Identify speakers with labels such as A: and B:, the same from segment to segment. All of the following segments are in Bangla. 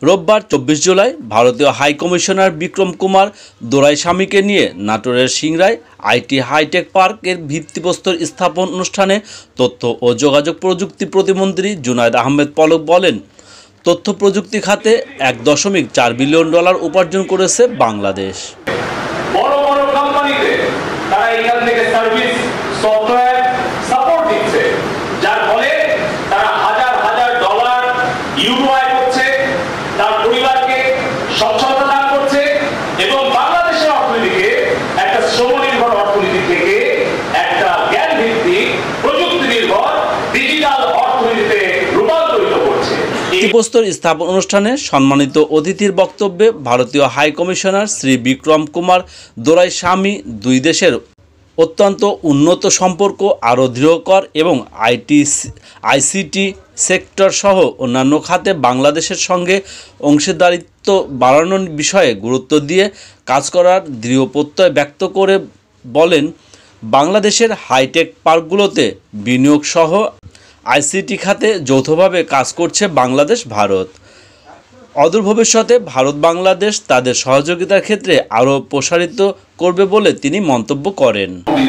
A: রোববার 24 জুলাই ভারতীয় হাই কমিশনার বিক্রম কুমার দোরাইস্বামীকে নিয়ে নাটোরের সিংড়ায় আইটি হাইটেক পার্কের ভিত্তিপ্রস্তর স্থাপন অনুষ্ঠানে তথ্য ও যোগাযোগ প্রযুক্তি প্রতিমন্ত্রী জুনাইদ আহমেদ পলক বলেন, তথ্য প্রযুক্তি খাতে $1.4 বিলিয়ন উপার্জন করেছে বাংলাদেশ।
B: বড় বড় কোম্পানিতে তারা এখান থেকে সার্ভিস সফটওয়্যার সাপোর্ট দিচ্ছে, যার ফলে তারা হাজার হাজার ডলার ইউরো আয় করছে, তার পরিবারকে সচ্ছলতা দান করছে এবং বাংলাদেশের অর্থনীতিকে একটা শ্রমনির্ভর অর্থনীতি থেকে একটা জ্ঞান ভিত্তিক প্রযুক্তি নির্ভর ডিজিটাল অর্থনীতিতে রূপান্তরিত করছে।
A: ভিত্তিপ্রস্তর স্থাপন অনুষ্ঠানে সম্মানিত অতিথির বক্তব্যে ভারতীয় হাই কমিশনার শ্রী বিক্রম কুমার দোরাইস্বামী দুই দেশের অত্যন্ত উন্নত সম্পর্ক আরও দৃঢ়কর এবং আইসিটি সেক্টর সহ অন্যান্য খাতে বাংলাদেশের সঙ্গে অংশীদারিত্ব বাড়ানোর বিষয়ে গুরুত্ব দিয়ে কাজ করার দৃঢ় প্রত্যয় ব্যক্ত করে বলেন, বাংলাদেশের হাইটেক পার্কগুলোতে বিনিয়োগ সহ আইসিটি খাতে যৌথভাবে কাজ করছে বাংলাদেশ ভারত। অদূর ভবিষ্যতে ভারত বাংলাদেশ তাদের সহযোগিতার ক্ষেত্রে আরও প্রসারিত করবে বলে তিনি মন্তব্য করেন।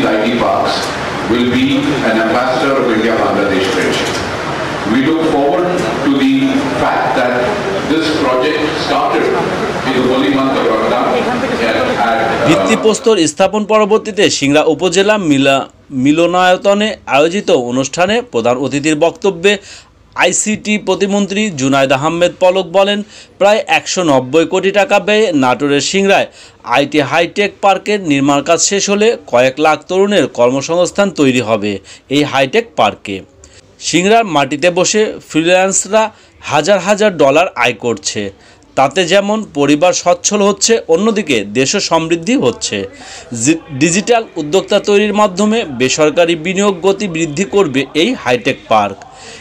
A: ভিত্তিপ্রস্তর স্থাপন পরবর্তীতে সিংড়া উপজেলা মিলনায়তনে আয়োজিত অনুষ্ঠানে প্রধান অতিথির বক্তব্যে আইসিটি প্রতিমন্ত্রী জুনাইদ আহমেদ পলক বলেন, প্রায় 190 কোটি টাকা ব্যয়ে নাটোরের সিংড়ায় আইটি হাইটেক পার্কের নির্মাণ কাজ শেষ হলে কয়েক লাখ তরুণের কর্মসংস্থান তৈরি হবে এই হাইটেক পার্কে। সিংড়ার মাটিতে বসে ফ্রিল্যান্সরা হাজার হাজার ডলার আয় করছে, তাতে যেমন পরিবার সচ্ছল হচ্ছে, অন্যদিকে দেশও সমৃদ্ধি হচ্ছে। ডিজিটাল উদ্যোক্তা তৈরির মাধ্যমে বেসরকারি বিনিয়োগ গতি বৃদ্ধি করবে এই হাইটেক পার্ক।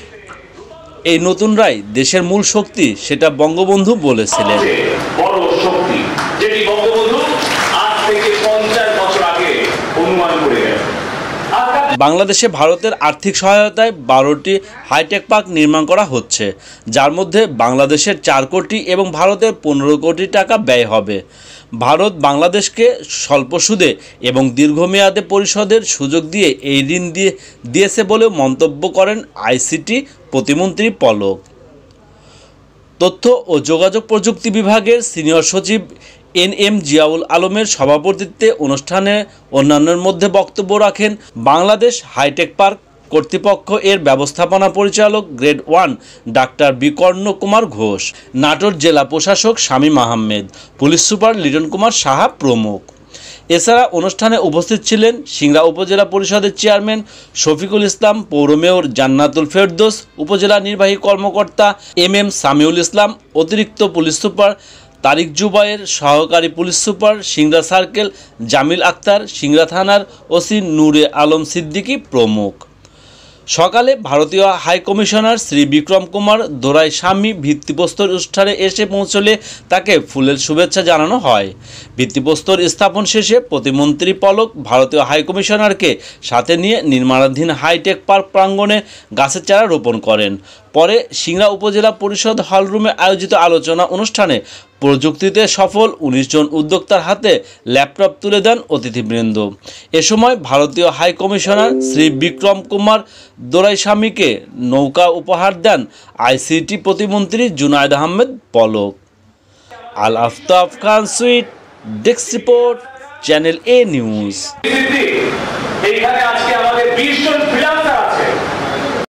A: এই নতুনরাই দেশের মূল শক্তি, সেটা বঙ্গবন্ধু বলেছিলেন।
B: বড় শক্তি যেটি বঙ্গবন্ধু আজ থেকে 50 বছর আগে অনুমান করে গেছেন।
A: বাংলাদেশে ভারতের আর্থিক সহায়তায় 12টি হাইটেক পার্ক নির্মাণ করা হচ্ছে, যার মধ্যে বাংলাদেশের 4 কোটি এবং ভারতের 15 কোটি টাকা ব্যয় হবে। ভারত বাংলাদেশকে স্বল্প সুদে এবং দীর্ঘমেয়াদে পরিশোধের সুযোগ দিয়ে এই ঋণ দিয়েছে বলেও মন্তব্য করেন আইসিটি প্রতিমন্ত্রী পলক। তথ্য ও যোগাযোগ প্রযুক্তি বিভাগের সিনিয়র সচিব NM জিয়াউল আলমের সভাপতিত্বে অনুষ্ঠানে অন্যান্যের মধ্যে বক্তব্য রাখেন বাংলাদেশ হাইটেক পার্ক কর্তৃপক্ষ এর ব্যবস্থাপনা পরিচালক গ্রেড 1 ডাক্তার বিকর্ণ কুমার ঘোষ, নাটোর জেলা প্রশাসক শামীম আহমেদ, পুলিশ সুপার লিটন কুমার সাহা প্রমুখ। এছাড়া অনুষ্ঠানে উপস্থিত ছিলেন সিংড়া উপজেলা পরিষদের চেয়ারম্যান শফিকুল ইসলাম, পৌর মেয়র জান্নাতুল ফেরদৌস, উপজেলা নির্বাহী কর্মকর্তা MM সামিউল ইসলাম, অতিরিক্ত পুলিশ সুপার তারিক জুবায়ের, সহকারী police super Singra circle Jamil Akhtar, Singra থানার ওসি নূরে আলম সিদ্দিকী প্রমুখ। সকালে ভারতীয় হাই কমিশনার শ্রী বিক্রম কুমার দোরাইস্বামী ভিত্তিপ্রস্তর অনুষ্ঠানে এসে পৌঁছলে তাকে ফুলের শুভেচ্ছা জানানো হয়। ভিত্তিপ্রস্তর স্থাপন শেষে প্রতিমন্ত্রী পলক ভারতীয় হাই কমিশনারকে সাথে নিয়ে নির্মাণাধীন হাইটেক পার্ক প্রাঙ্গণে গাছের চারা রোপণ করেন। পরে সিংড়া উপজেলা পরিষদ হলরুমে আয়োজিত আলোচনা অনুষ্ঠানে প্রযুক্তিতে সফল 19 জন উদ্যোক্তার হাতে ল্যাপটপ তুলে দেন অতিথিবৃন্দ। এ সময় ভারতীয় হাই কমিশনার শ্রী বিক্রম কুমার দোরাইস্বামীকে নৌকা উপহার দেন আইসিটি প্রতিমন্ত্রী Junaid Ahmed Palak. Al Aftab Khan Sweet, desk report, channel A news.
B: এইখানে আজকে আমাদের 20 জন